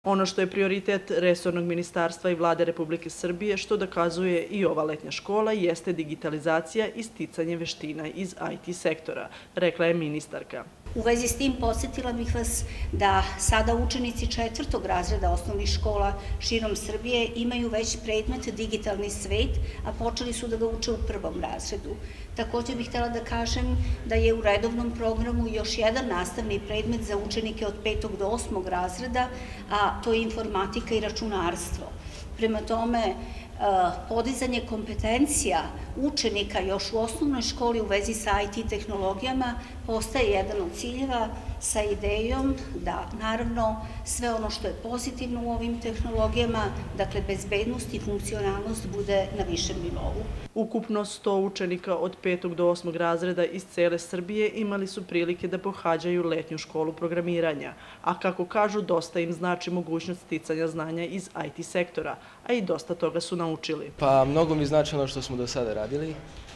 Ono što je prioritet resornog ministarstva i Vlade Republike Srbije, što dokazuje i ova letnja škola, jeste digitalizacija i sticanje veština iz IT sektora, rekla je ministarka. U vezi s tim podsjetila bih vas da sada učenici 4. razreda osnovnih škola širom Srbije imaju već predmet digitalni svet, a počeli su da ga uče u 1. razredu. Također bih htjela da kažem da je u redovnom programu još jedan nastavni predmet za učenike od 5. do 8. razreda, a to je informatika i računarstvo. Prema tome, podizanje kompetencija učenika još u osnovnoj školi u vezi sa IT tehnologijama postaje jedan od ciljeva sa idejom da, naravno, sve ono što je pozitivno u ovim tehnologijama, dakle, bezbednost i funkcionalnost bude na višem nivou. Ukupno 100 učenika od 5. do 8. razreda iz cele Srbije imali su prilike da pohađaju letnju školu programiranja, a kako kažu, dosta im znači mogućnost sticanja znanja iz IT sektora, a i dosta toga su naučili. Pa mnogo mi znači ono što smo do sada radili.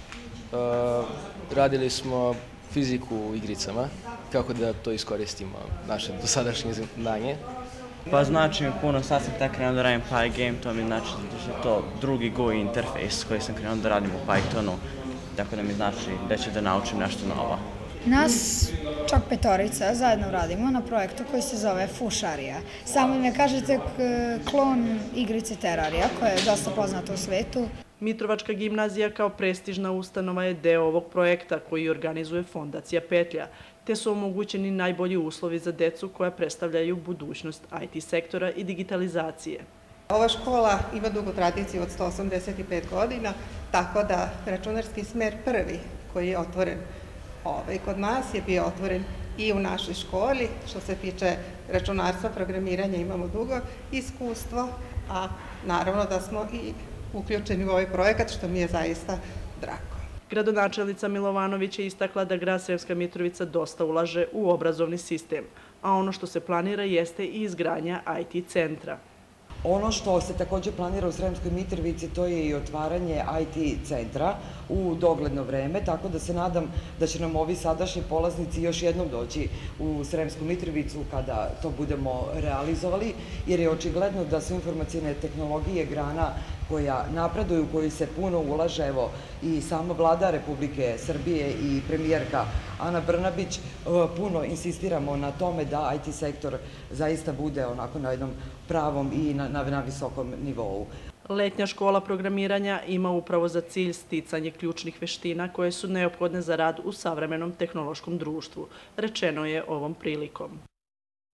Radili smo fiziku u igricama, kako da to iskoristimo, naše dosadašnje znanje. Pa znači mi puno, sad sam tako krenuo da radim Pygame, to mi znači da je to drugi GUI interfejs koji sam krenuo da radim u Pythonu, tako da mi znači da ću da naučim nešto novo. Nas čak 5 zajedno radimo na projektu koji se zove Fušarija. Samo ime kažete klon igrice Terarija, koja je dosta poznata u svetu. Mitrovačka gimnazija kao prestižna ustanova je deo ovog projekta koji organizuje Fondacija Petlja, te su omogućeni najbolji uslovi za decu koja predstavljaju budućnost IT sektora i digitalizacije. Ova škola ima dugu tradiciju od 185 godina, tako da računarski smer prvi koji je otvoren kod nas je bio otvoren i u našoj školi. Što se tiče računarstva, programiranja imamo dugo iskustvo, a naravno da smo i uključeni u ovaj projekat, što mi je zaista drago. Gradonačelnica Milovanović je istakla da grad Sremska Mitrovica dosta ulaže u obrazovni sistem, a ono što se planira jeste i izgradnja IT centra. Ono što se također planira u Sremskoj Mitrovici, to je i otvaranje IT centra u dogledno vreme, tako da se nadam da će nam ovi sadašnji polaznici još jednom doći u Sremsku Mitrovicu kada to budemo realizovali, jer je očigledno da su informacijne tehnologije grana koja napreduju, koji se puno ulaže, evo i sama vlada Republike Srbije i premijerka Ana Brnabić, puno insistiramo na tome da IT sektor zaista bude onako na jednom pravom i na visokom nivou. Letnja škola programiranja ima upravo za cilj sticanje ključnih veština koje su neophodne za rad u savremenom tehnološkom društvu, rečeno je ovom prilikom.